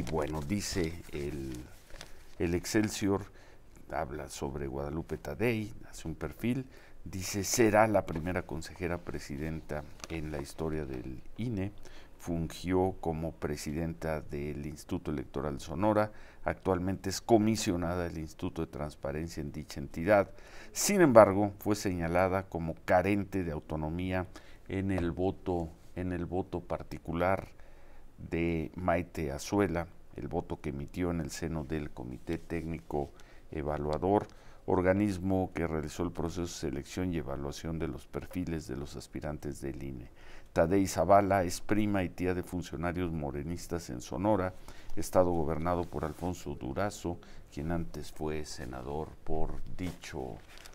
bueno, dice el Excelsior, habla sobre Guadalupe Taddei, hace un perfil, dice, será la primera consejera presidenta en la historia del INE, fungió como presidenta del Instituto Electoral de Sonora, actualmente es comisionada del Instituto de Transparencia en dicha entidad. Sin embargo, fue señalada como carente de autonomía en el voto particular de Maite Azuela, el voto que emitió en el seno del Comité Técnico Evaluador, organismo que realizó el proceso de selección y evaluación de los perfiles de los aspirantes del INE. Taddei Zavala es prima y tía de funcionarios morenistas en Sonora, estado gobernado por Alfonso Durazo, quien antes fue senador por dicho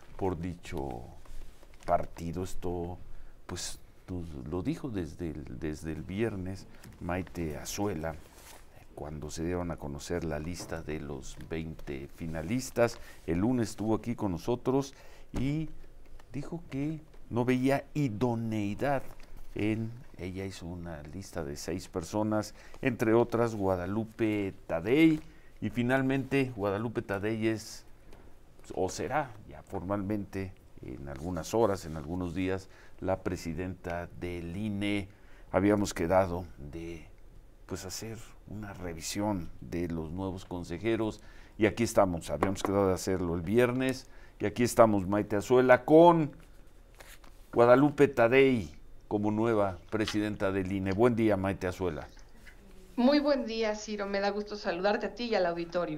partido. Esto, pues, lo dijo desde el viernes Maite Azuela, cuando se dieron a conocer la lista de los 20 finalistas. El lunes estuvo aquí con nosotros y dijo que no veía idoneidad ella hizo una lista de 6 personas, entre otras Guadalupe Taddei, y finalmente Guadalupe Taddei es, o será ya formalmente, en algunas horas, en algunos días, la presidenta del INE. Habíamos quedado de hacer una revisión de los nuevos consejeros y aquí estamos. Habíamos quedado de hacerlo el viernes y aquí estamos, Maite Azuela, con Guadalupe Taddei como nueva presidenta del INE. Buen día, Maite Azuela. Muy buen día, Ciro. Me da gusto saludarte a ti y al auditorio.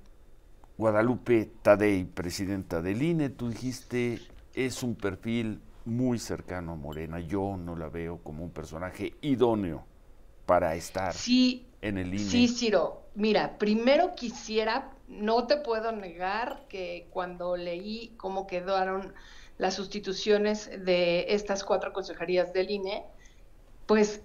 Guadalupe Taddei, presidenta del INE, tú dijiste, es un perfil muy cercano a Morena. Yo no la veo como un personaje idóneo para estar en el INE. Sí, Ciro. Mira, primero no te puedo negar que cuando leí cómo quedaron las sustituciones de estas 4 consejerías del INE, pues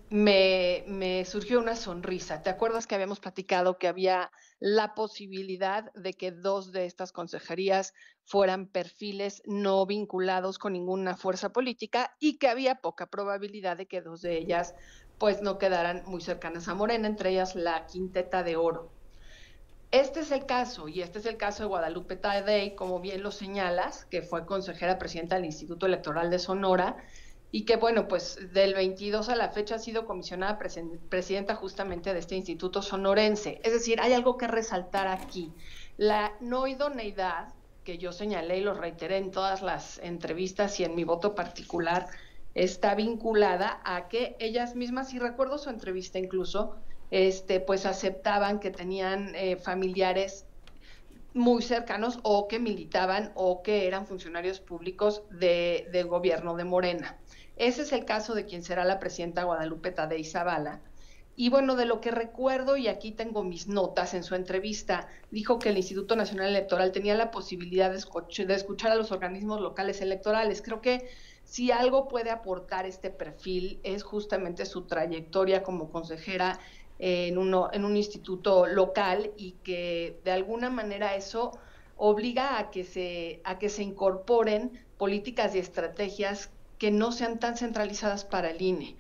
me surgió una sonrisa. ¿Te acuerdas que habíamos platicado que había la posibilidad de que 2 de estas consejerías fueran perfiles no vinculados con ninguna fuerza política y que había poca probabilidad de que 2 de ellas pues no quedaran muy cercanas a Morena, entre ellas la Quinteta de Oro? Este es el caso, y este es el caso de Guadalupe Taddei, como bien lo señalas, que fue consejera presidenta del Instituto Electoral de Sonora, y que, bueno, pues del 22 a la fecha ha sido comisionada presidenta justamente de este instituto sonorense. Es decir, hay algo que resaltar aquí. La no idoneidad que yo señalé y lo reiteré en todas las entrevistas y en mi voto particular, está vinculada a que ellas mismas, y recuerdo su entrevista incluso, pues aceptaban que tenían familiares muy cercanos o que militaban o que eran funcionarios públicos del gobierno de Morena. Ese es el caso de quien será la presidenta Guadalupe Taddei Zavala. Y bueno, de lo que recuerdo, y aquí tengo mis notas, en su entrevista dijo que el Instituto Nacional Electoral tenía la posibilidad de escuchar a los organismos locales electorales. Creo que si algo puede aportar este perfil es justamente su trayectoria como consejera en un instituto local, y que de alguna manera eso obliga a que se incorporen políticas y estrategias que no sean tan centralizadas para el INE.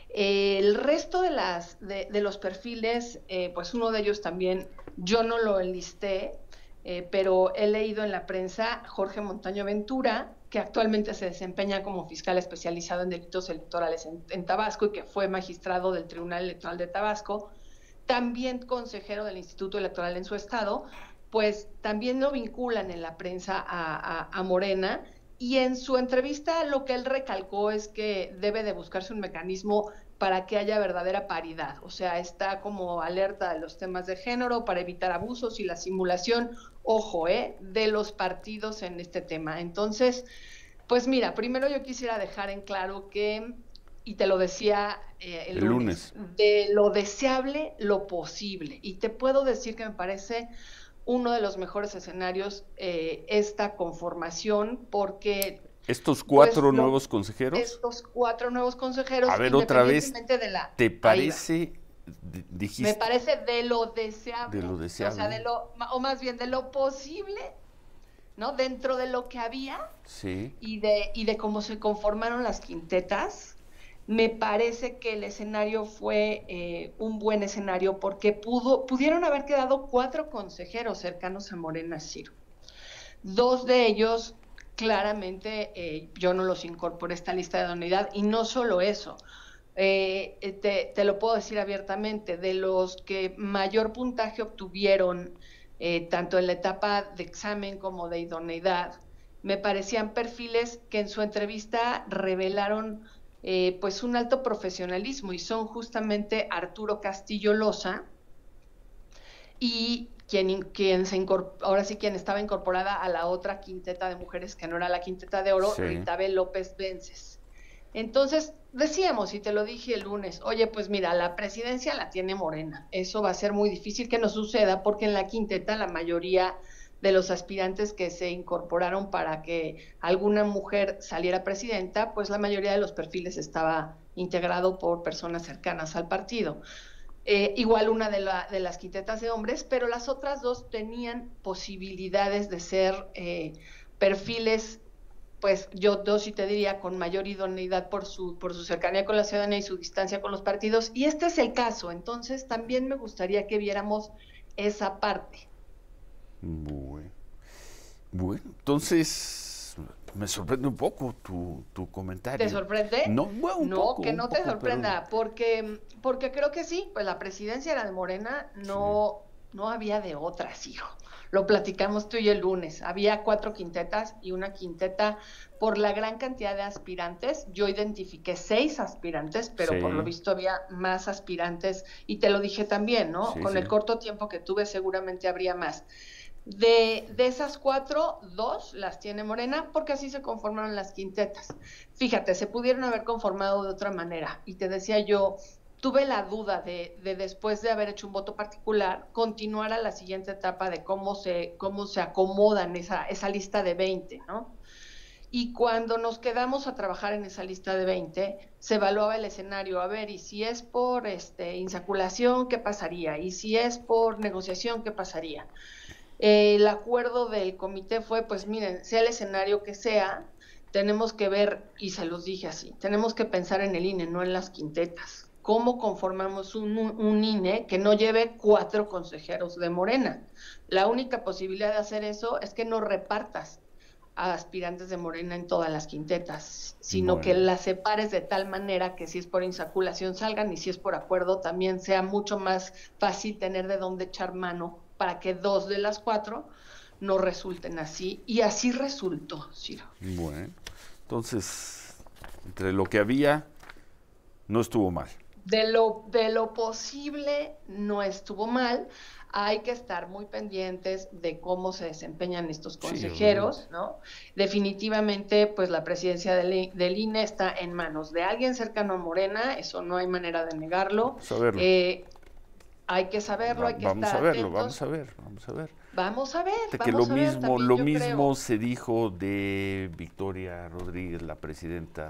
El resto de los perfiles, pues uno de ellos también yo no lo enlisté, pero he leído en la prensa Jorge Montaño Ventura, que actualmente se desempeña como fiscal especializado en delitos electorales en Tabasco y que fue magistrado del Tribunal Electoral de Tabasco, también consejero del Instituto Electoral en su estado. Pues también lo vinculan en la prensa a Morena, y en su entrevista lo que él recalcó es que debe de buscarse un mecanismo para que haya verdadera paridad, o sea, está como alerta de los temas de género para evitar abusos y la simulación, ojo, de los partidos en este tema. Entonces, pues mira, primero yo quisiera dejar en claro que, y te lo decía el lunes, de lo deseable, lo posible, y te puedo decir que me parece uno de los mejores escenarios esta conformación, porque estos pues nuevos consejeros. Estos 4 nuevos consejeros, a ver, otra vez, ¿te parece? Dijiste, me parece de lo deseable, o sea, o más bien de lo posible, ¿no? Dentro de lo que había, sí, y de cómo se conformaron las quintetas. Me parece que el escenario fue un buen escenario porque pudieron haber quedado 4 consejeros cercanos a Morena, Ciro. 2 de ellos, claramente, yo no los incorporé a esta lista de idoneidad, y no solo eso, te lo puedo decir abiertamente, de los que mayor puntaje obtuvieron, tanto en la etapa de examen como de idoneidad, me parecían perfiles que en su entrevista revelaron pues un alto profesionalismo, y son justamente Arturo Castillo Loza y ahora sí quien estaba incorporada a la otra quinteta de mujeres que no era la quinteta de oro, Sí. Ritabel López Vences. Entonces decíamos, y te lo dije el lunes, oye, pues mira, la presidencia la tiene Morena, eso va a ser muy difícil que nos suceda porque en la quinteta la mayoría de los aspirantes que se incorporaron para que alguna mujer saliera presidenta, pues la mayoría de los perfiles estaba integrado por personas cercanas al partido. Igual una de las quintetas de hombres, pero las otras 2 tenían posibilidades de ser perfiles, pues yo sí te diría, con mayor idoneidad por su cercanía con la ciudadanía y su distancia con los partidos, y este es el caso. Entonces también me gustaría que viéramos esa parte. Bueno, entonces me sorprende un poco tu comentario. ¿Te sorprende? No, bueno, un no, poco, que no un te poco, sorprenda, porque creo que sí, pues la presidencia era de Morena, no, sí, no había de otras, hijo. Lo platicamos tú y el lunes. Había 4 quintetas y una quinteta por la gran cantidad de aspirantes. Yo identifiqué 6 aspirantes, pero sí, por lo visto había más aspirantes, y te lo dije también, ¿no? Sí, Con sí. el corto tiempo que tuve seguramente habría más. De esas 4, 2 las tiene Morena porque así se conformaron las quintetas. Fíjate, se pudieron haber conformado de otra manera. Y te decía yo, tuve la duda de después de haber hecho un voto particular, continuar a la siguiente etapa de cómo se acomodan esa lista de 20, ¿no? Y cuando nos quedamos a trabajar en esa lista de 20, se evaluaba el escenario, a ver, y si es por insaculación, ¿qué pasaría? Y si es por negociación, ¿qué pasaría? El acuerdo del comité fue, pues miren, sea el escenario que sea, tenemos que ver, y se los dije así, tenemos que pensar en el INE, no en las quintetas. ¿Cómo conformamos un INE que no lleve 4 consejeros de Morena? La única posibilidad de hacer eso es que no repartas a aspirantes de Morena en todas las quintetas, sino que las separes de tal manera que si es por insaculación salgan, y si es por acuerdo también sea mucho más fácil tener de dónde echar mano para que 2 de las 4 no resulten así, y así resultó, Ciro. Bueno, entonces, entre lo que había, no estuvo mal. De lo posible no estuvo mal. Hay que estar muy pendientes de cómo se desempeñan estos consejeros, sí, ¿no? Definitivamente, pues la presidencia del INE está en manos de alguien cercano a Morena, eso no hay manera de negarlo. Saberlo. Hay que saberlo, hay que vamos estar a verlo, atentos. vamos a ver. Vamos a ver, que lo mismo, también, lo yo mismo creo. se dijo de Victoria Rodríguez, la presidenta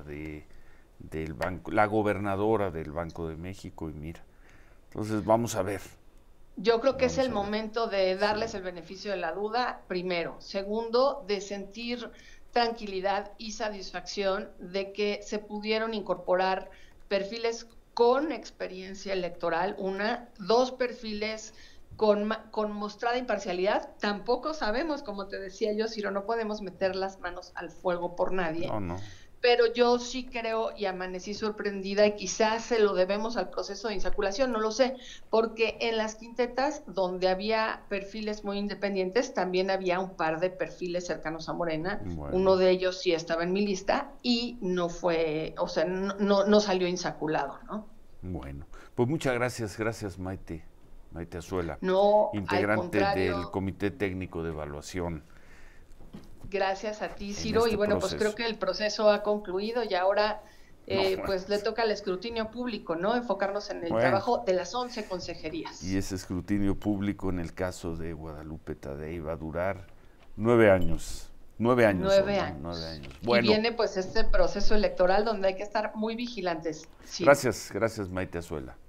del banco, la gobernadora del Banco de México, y mira. Entonces vamos a ver. Yo creo que es el momento de darles Sí. el beneficio de la duda, primero. Segundo, de sentir tranquilidad y satisfacción de que se pudieron incorporar perfiles con experiencia electoral, 2 perfiles con mostrada imparcialidad. Tampoco sabemos, como te decía yo, Ciro, no podemos meter las manos al fuego por nadie. No. Pero yo sí creo, y amanecí sorprendida, y quizás se lo debemos al proceso de insaculación, no lo sé, porque en las quintetas donde había perfiles muy independientes, también había un par de perfiles cercanos a Morena. Bueno. Uno de ellos sí estaba en mi lista y no fue, o sea, no salió insaculado, ¿no? Bueno, pues muchas gracias Maite Azuela, no, integrante del Comité Técnico de Evaluación. Gracias a ti, Ciro, y bueno, proceso. Pues creo que el proceso ha concluido y ahora pues le toca al escrutinio público, ¿no? Enfocarnos en el trabajo de las 11 consejerías. Y ese escrutinio público en el caso de Guadalupe Tadei va a durar 9 años. 9 años. 9 años. 9 años. Bueno. Y viene pues este proceso electoral donde hay que estar muy vigilantes. Sí. Gracias Maite Azuela.